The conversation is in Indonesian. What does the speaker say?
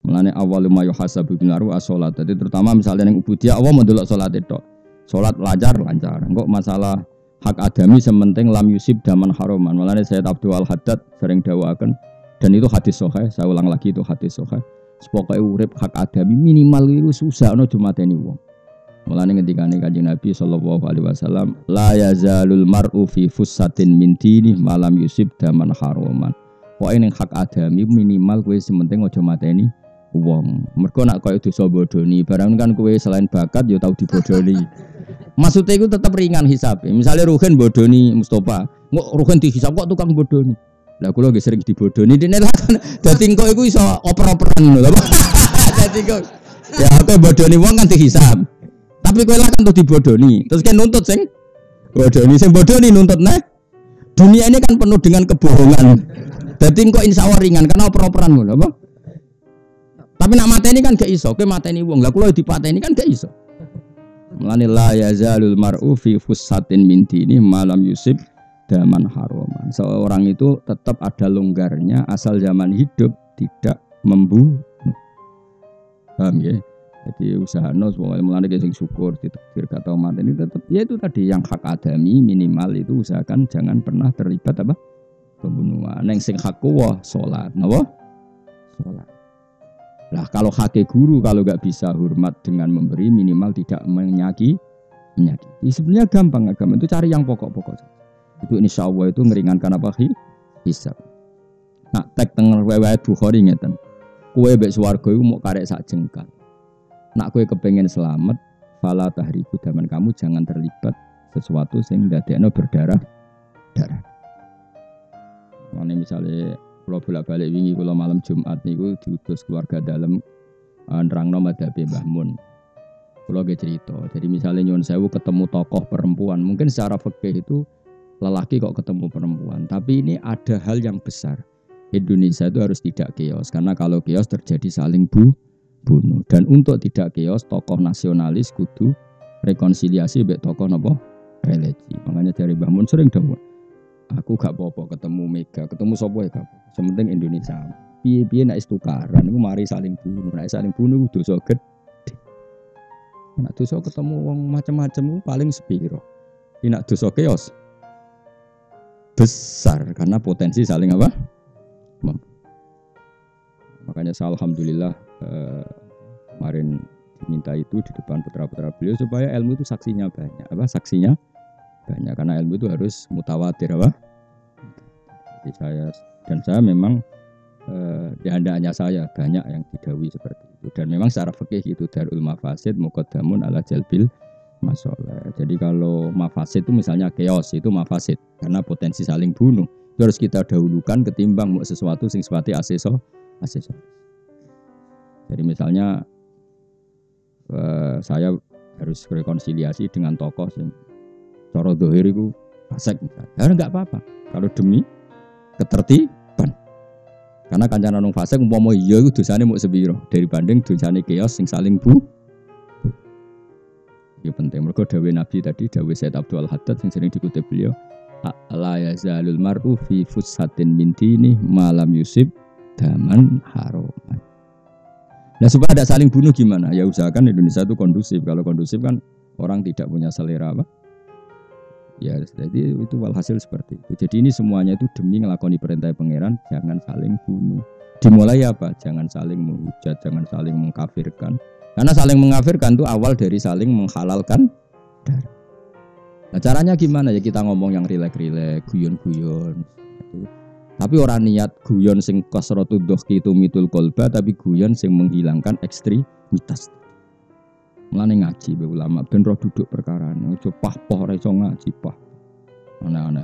Mulane awwalu ma yuhasabu binaru as-shalat. Jadi terutama misalnya ning ubudiyah Allah mendelok salat itu. Salat lancar. Engko masalah hak adami sementing lam yusib daman haroman. Mulane Sayyid Abdul Haddad sering dawuhaken dan itu hadis sahih, saya ulang lagi itu hadis sahih. Pokoke urip hak adami minimal iku susah ana jumateni wong. Mulane ngendikane Kanjeng Nabi sallallahu alaihi wasallam, la yazalul mar'u fi fussatin min dini malam yusib daman haroman. Pokoke ning hak adami minimal kowe sementing aja mateni wong. Mergo nek koyo dosa bodoni, barang kan kowe selain bakat ya tau dibodoni. Maksudnya itu tetap ringan hisab. Misalnya Ruhin bodoni Mustafa, kok Ruhin dihisab kok tukang bodoni. Lah kula nggih sering dibodoni dene lah kan. Dadi engko iku iso oper-operan lho. Dadi kok ya aku bodoni wong kan dihisab. Tapi kowe lah kan tuh dibodoni. Terus kan nuntut sing bodoni, sing bodoni nuntut nah. Dunia ini kan penuh dengan kebohongan. Dadi engko insyaallah ringan karena oper-operan ngono apa? Tapi nak mateni kan gak iso. Kowe mateni wong. Lah kula dipateni kan gak iso. Mulane la yazalul mar'u fi fussatin min dini malam yusib daman haroman. Seorang itu tetap ada longgarnya asal zaman hidup tidak membunuh. Paham ya? Jadi usahano pokoknya mulane sing syukur ditakdir kata umat ini tetap ya itu tadi yang hak adami minimal itu usahakan jangan pernah terlibat apa? Pembunuhan. Yang sing hak kuwah salat, napa? Salat. Lah kalau hake guru kalau nggak bisa hormat dengan memberi minimal tidak menyakiti. Sebenarnya gampang agama itu cari yang pokok-pokok. Itu insya Allah itu ngeringankan apa hisab. Nak tek tengah riwayat Bukhari ngeten. Kue mbek swarga iku mau karek sak jengkal. Nak kue kepengen selamat, fala tahribu daman kamu jangan terlibat sesuatu sing ndadekno berdarah. Mane misale kalau bolak-balik wingi kalau malam Jumat niku diutus keluarga dalam nerangno madhabe Mbah Mun. Kula ge cerita. Jadi misalnya nyuwun sewu ketemu tokoh perempuan, mungkin secara fikih itu lelaki kok ketemu perempuan, tapi ini ada hal yang besar. Indonesia itu harus tidak chaos karena kalau chaos terjadi saling bunuh. Dan untuk tidak chaos tokoh nasionalis kudu rekonsiliasi mbek tokoh napa religi. Makanya dari Mbah Mun sering dawuh. Aku gak apa-apa ketemu Mega, ketemu sapa ya gak. Sementing Indonesia. Piye-piye nek tukaran iku mari saling bunuh. Nek saling bunuh dosa gedhe. Nek dosa ketemu wong macam-macam paling sepiro. Nek dosa chaos besar karena potensi saling apa? Makanya saya alhamdulillah kemarin diminta itu di depan putra-putra beliau supaya ilmu itu saksinya banyak. Saksinya banyak karena ilmu itu harus mutawatir apa? Jadi saya memang hanya saya banyak yang didhawuhi seperti itu dan memang secara fikih itu darul mafasid muqaddamun ala jalbil masalah. Jadi kalau mafasid itu misalnya chaos itu mafasid karena potensi saling bunuh itu harus kita dahulukan ketimbang sesuatu sing sifatnya asesor. Jadi misalnya saya harus rekonsiliasi dengan tokoh sing cara zahir itu fasik misalnya. Ya enggak apa-apa kalau demi ketertiban. Karena kancane nang fasik umpama iya iku dosane mung sepiro dibanding dosane chaos sing saling ya penting. Mergo dawuh Nabi tadi, dawuh Sayyid Abdul Haddad yang sering dikutip beliau, la yazalul mar'u fi fussatin min dini malam yusib daman haroman. Nah supaya tidak saling bunuh gimana? Ya usahakan Indonesia itu kondusif. Kalau kondusif kan orang tidak punya selera apa? Ya jadi itu walhasil seperti itu. Jadi ini semuanya itu demi ngelakoni perintah pangeran, jangan saling bunuh. Dimulai apa? Jangan saling menghujat, jangan saling mengkafirkan. Karena saling mengkafirkan itu awal dari saling menghalalkan darah. Nah caranya gimana ya kita ngomong yang rilek-rilek, guyon-guyon. Tapi orang niat guyon sing kasratu dohki itu mitul kolba, tapi guyon sing menghilangkan ekstremitas. Mulane ngaji be ulama ben ro duduk perkara. Ojo pah-pah ora iso ngaji pah. Ana